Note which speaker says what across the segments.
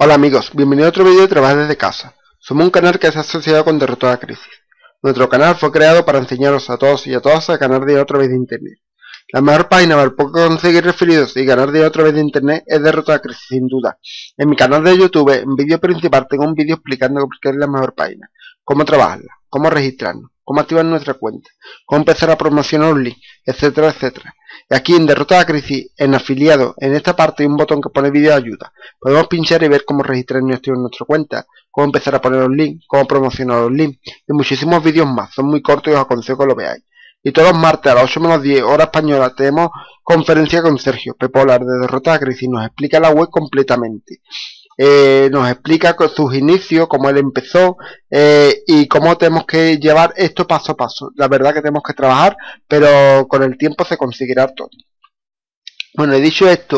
Speaker 1: Hola amigos, bienvenidos a otro vídeo de Trabajar desde casa. Somos un canal que se ha asociado con Derrotó a la Crisis. Nuestro canal fue creado para enseñaros a todos y a todas a ganar dinero a través de internet. La mejor página para poder conseguir referidos y ganar dinero a través de internet es Derrotó a la Crisis, sin duda. En mi canal de YouTube, en vídeo principal, tengo un vídeo explicando por qué es la mejor página, cómo trabajarla, cómo registrarnos, cómo activar nuestra cuenta, cómo empezar a promocionar un link, etcétera, etcétera. Y aquí en Derrotó a la Crisis, en afiliado, en esta parte hay un botón que pone vídeo de ayuda. Podemos pinchar y ver cómo registrar nuestra cuenta, cómo empezar a poner un link, cómo promocionar un link y muchísimos vídeos más. Son muy cortos y os aconsejo que lo veáis. Y todos los martes a las 8 menos 10 hora española tenemos conferencia con Sergio Pepolar de Derrotó a la Crisis. Nos explica la web completamente. Nos explica sus inicios, cómo él empezó y cómo tenemos que llevar esto paso a paso. La verdad que tenemos que trabajar, pero con el tiempo se conseguirá todo. Bueno, he dicho esto,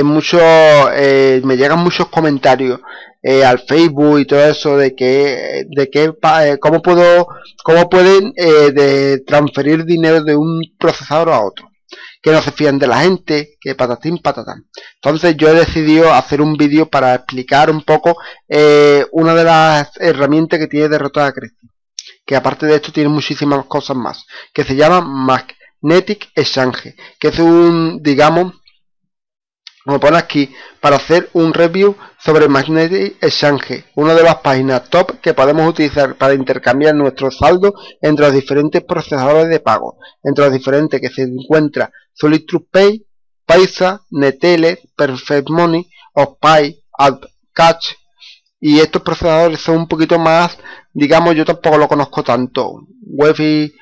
Speaker 1: me llegan muchos comentarios al Facebook y todo eso cómo pueden transferir dinero de un procesador a otro, que no se fían de la gente, que patatín patatán. Entonces yo he decidido hacer un vídeo para explicar un poco una de las herramientas que tiene Derrotó a la Crisis, que aparte de esto tiene muchísimas cosas más, que se llama Magnetic Exchange, que es digamos, como pone aquí, para hacer un review sobre Magnetic Exchange, una de las páginas top que podemos utilizar para intercambiar nuestro saldo entre los diferentes procesadores de pago, entre los diferentes que se encuentra Solid Trust Pay, Paisa, Neteller, Perfect Money, Ospay, AppCatch, y estos procesadores son un poquito más, digamos, yo tampoco lo conozco tanto, Wi-Fi,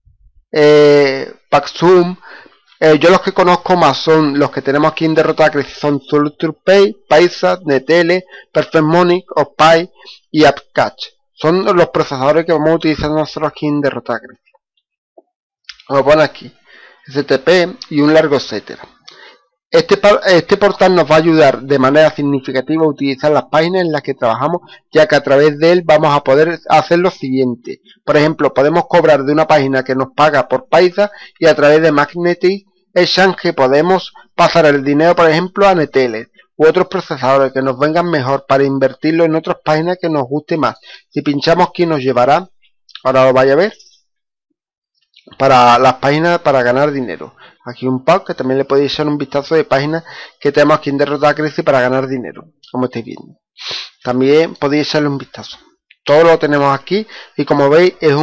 Speaker 1: Paxum. Yo los que conozco más son los que tenemos aquí en Derrotó a la Crisis, son Solid Trust Pay, Paisa, Neteller, Perfect Money, Ospay y AppCatch. Son los procesadores que vamos a utilizar nosotros aquí en Derrotó a la Crisis. Como pone aquí, STP y un largo etcétera. Este portal nos va a ayudar de manera significativa a utilizar las páginas en las que trabajamos, ya que a través de él vamos a poder hacer lo siguiente. Por ejemplo, podemos cobrar de una página que nos paga por Paisa y a través de Magnetic Exchange podemos pasar el dinero, por ejemplo, a Neteller u otros procesadores que nos vengan mejor para invertirlo en otras páginas que nos guste más. Si pinchamos aquí nos llevará, ahora lo vaya a ver, para las páginas para ganar dinero. Aquí un pack que también le podéis echar un vistazo de páginas que tenemos aquí en Derrotó a la Crisis para ganar dinero, como estáis viendo. También podéis echarle un vistazo. Todo lo tenemos aquí y como veis es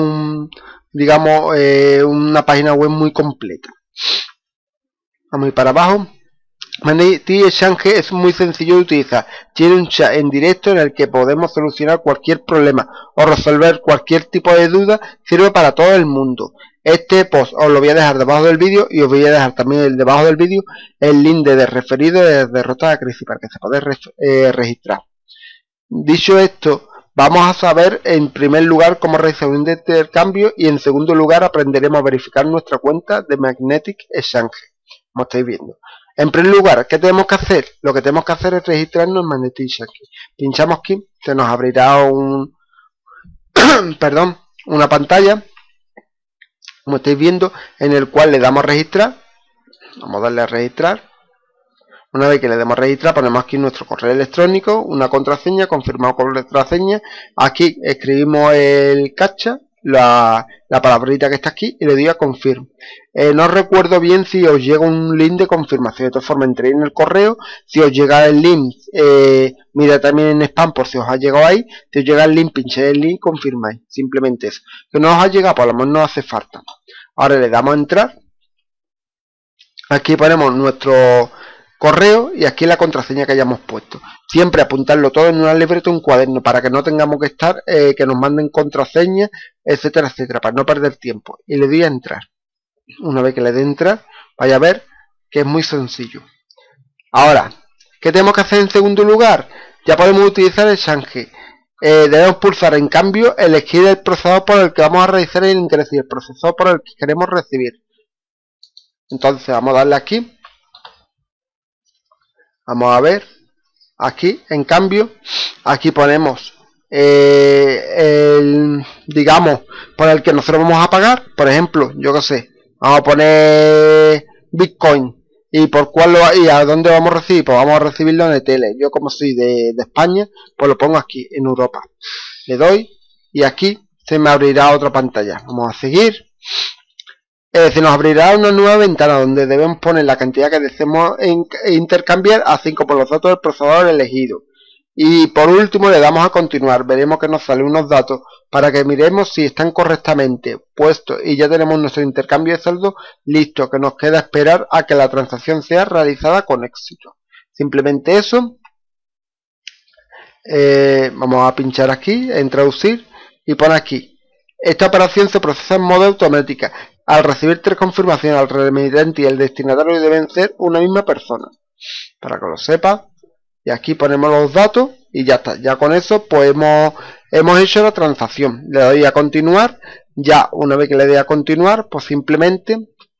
Speaker 1: una página web muy completa. Vamos a ir para abajo. Magnetic Exchange es muy sencillo de utilizar. Tiene un chat en directo en el que podemos solucionar cualquier problema o resolver cualquier tipo de duda. Sirve para todo el mundo. Este post os lo voy a dejar debajo del vídeo y os voy a dejar también debajo del vídeo el link de referido de Derrotó a la Crisis para que se pueda registrar. Dicho esto, vamos a saber en primer lugar cómo realizar un intercambio y en segundo lugar aprenderemos a verificar nuestra cuenta de Magnetic Exchange, como estáis viendo. En primer lugar, ¿qué tenemos que hacer? Lo que tenemos que hacer es registrarnos en Magnetic Exchange. Pinchamos aquí, se nos abrirá una pantalla, como estáis viendo, en el cual le damos a registrar. Vamos a darle a registrar. Una vez que le demos a registrar, ponemos aquí nuestro correo electrónico, una contraseña, confirmamos con la contraseña. Aquí escribimos el captcha, la palabrita que está aquí, y le doy a confirm. No recuerdo bien si os llega un link de confirmación. De todas formas, entréis en el correo. Si os llega el link, mira también en spam por si os ha llegado ahí. Si os llega el link, pincháis el link y confirmáis. Simplemente eso. Que no os ha llegado, por lo menos no hace falta. Ahora le damos a entrar. Aquí ponemos nuestro correo y aquí la contraseña que hayamos puesto. Siempre apuntarlo todo en una libreta o un cuaderno para que no tengamos que estar, que nos manden contraseñas, etcétera, etcétera, para no perder tiempo. Y le doy a entrar. Una vez que le dé a entrar, vaya a ver que es muy sencillo. Ahora, ¿qué tenemos que hacer en segundo lugar? Ya podemos utilizar el Exchange. Debemos pulsar en cambio, elegir el procesador por el que vamos a realizar el ingreso y el procesador por el que queremos recibir. Entonces vamos a darle aquí. Vamos a ver. Aquí, en cambio, aquí ponemos digamos, por el que nosotros vamos a pagar. Por ejemplo, yo qué sé, vamos a poner Bitcoin. y por cuál y a dónde vamos a recibir. Pues vamos a recibirlo en ETL. Yo como soy de España, pues lo pongo aquí en Europa. Le doy y aquí se me abrirá otra pantalla. Vamos a seguir. Se nos abrirá una nueva ventana donde debemos poner la cantidad que deseemos intercambiar, así como los datos del procesador elegido. Y por último le damos a continuar. Veremos que nos salen unos datos para que miremos si están correctamente puestos y ya tenemos nuestro intercambio de saldo listo, que nos queda esperar a que la transacción sea realizada con éxito. Simplemente eso. Vamos a pinchar aquí en traducir y pone aquí: esta operación se procesa en modo automática. Al recibir 3 confirmaciones, el remitente y el destinatario deben ser una misma persona, para que lo sepa. Y aquí ponemos los datos y ya está. Ya con eso pues hemos hecho la transacción. Le doy a continuar. Ya una vez que le dé a continuar, pues simplemente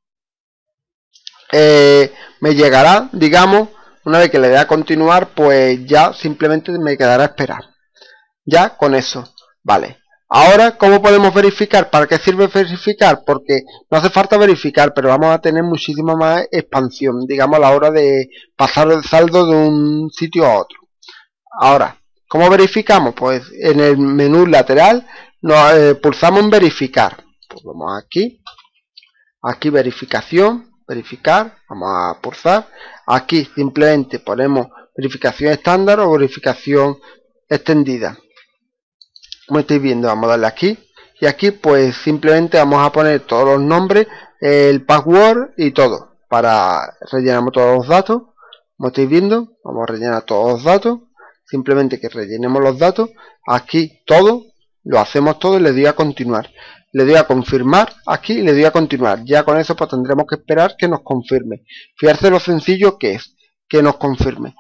Speaker 1: me llegará, digamos, una vez que le dé a continuar, pues ya simplemente me quedará a esperar. Ya con eso, vale. Ahora, ¿cómo podemos verificar? ¿Para qué sirve verificar? Porque no hace falta verificar, pero vamos a tener muchísima más expansión, digamos, a la hora de pasar el saldo de un sitio a otro. Ahora, ¿cómo verificamos? Pues en el menú lateral nos pulsamos en verificar. Pues vamos aquí verificación, verificar, vamos a pulsar. Aquí simplemente ponemos verificación estándar o verificación extendida. Como estáis viendo, vamos a darle aquí y aquí pues simplemente vamos a poner todos los nombres, el password y todo. Para rellenamos todos los datos, como estáis viendo, vamos a rellenar todos los datos. Simplemente que rellenemos los datos, aquí todo, lo hacemos todo y le doy a continuar. Le doy a confirmar aquí y le doy a continuar. Ya con eso pues tendremos que esperar que nos confirme. Fijarse lo sencillo que es, que nos confirme.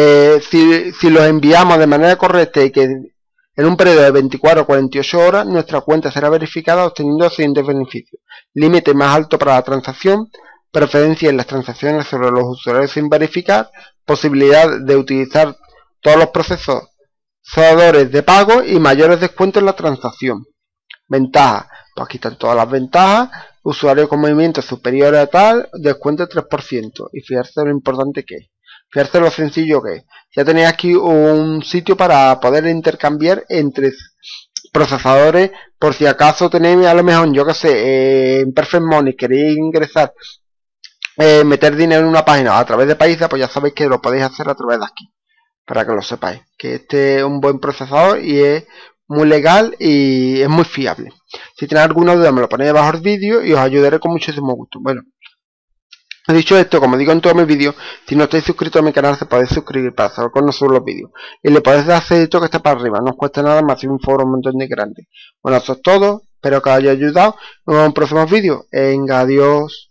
Speaker 1: Si los enviamos de manera correcta y que en un periodo de 24 o 48 horas, nuestra cuenta será verificada obteniendo los siguientes beneficios: límite más alto para la transacción, preferencia en las transacciones sobre los usuarios sin verificar, posibilidad de utilizar todos los procesadores de pago y mayores descuentos en la transacción. Ventajas, pues aquí están todas las ventajas. Usuario con movimientos superiores a tal, descuento del 3%. Y fijarse lo importante que es. Fijarse lo sencillo que es. Ya tenéis aquí un sitio para poder intercambiar entre procesadores. Por si acaso tenéis, a lo mejor, yo que sé, en Perfect Money queréis ingresar, meter dinero en una página a través de Paisa, pues ya sabéis que lo podéis hacer a través de aquí. Para que lo sepáis. Que este es un buen procesador y es muy legal y es muy fiable. Si tenéis alguna duda me lo ponéis debajo del vídeo y os ayudaré con muchísimo gusto. Bueno, dicho esto, como digo en todos mis vídeos, si no estáis suscritos a mi canal, se podéis suscribir para saber cuándo subo los vídeos. Y le podéis dar seguidito que está para arriba, no os cuesta nada más, si un foro un montón de grande. Bueno, eso es todo, espero que os haya ayudado. Nos vemos en próximos vídeos. Venga, adiós.